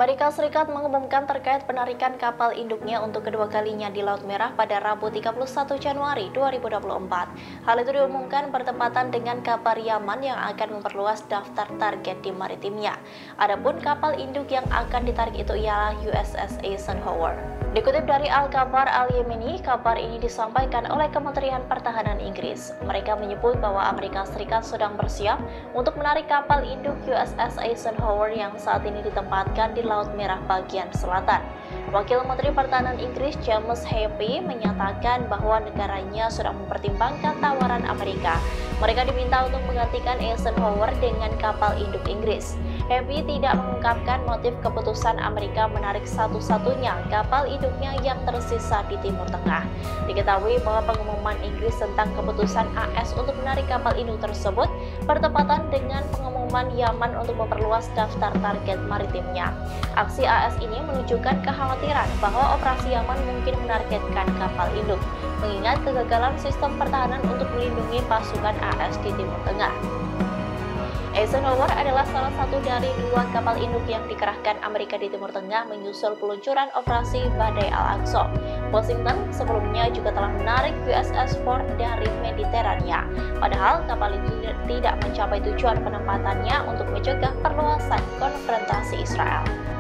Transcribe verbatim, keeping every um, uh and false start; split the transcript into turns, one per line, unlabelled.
Amerika Serikat mengumumkan terkait penarikan kapal induknya untuk kedua kalinya di Laut Merah pada Rabu tiga puluh satu Januari dua ribu dua puluh empat. Hal itu diumumkan bertepatan dengan kabar Yaman yang akan memperluas daftar target di maritimnya. Adapun kapal induk yang akan ditarik itu ialah U S S Eisenhower. Dikutip dari Al-Khabar Al-Yemeni, kabar ini disampaikan oleh Kementerian Pertahanan Inggris. Mereka menyebut bahwa Amerika Serikat sedang bersiap untuk menarik kapal induk U S S Eisenhower yang saat ini ditempatkan di Laut Merah bagian selatan. Wakil Menteri Pertahanan Inggris James Heappey menyatakan bahwa negaranya sudah mempertimbangkan tawaran Amerika. Mereka diminta untuk menggantikan Eisenhower dengan kapal induk Inggris. Heappey tidak mengungkapkan motif keputusan Amerika menarik satu-satunya kapal induknya yang tersisa di Timur Tengah. Diketahui bahwa pengumuman Inggris tentang keputusan A S untuk menarik kapal induk tersebut bertepatan dengan pengumuman Yaman untuk memperluas daftar target maritimnya. Aksi A S ini menunjukkan kekhawatiran bahwa operasi Yaman mungkin menargetkan kapal induk, mengingat kegagalan sistem pertahanan untuk melindungi pasukan A S di Timur Tengah. Eisenhower adalah salah satu dari dua kapal induk yang dikerahkan Amerika di Timur Tengah menyusul peluncuran operasi Badai Al-Aqsa. Washington sebelumnya juga telah menarik U S S Ford dari Mediterania. Padahal kapal itu tidak mencapai tujuan penempatannya untuk mencegah perluasan konfrontasi Israel.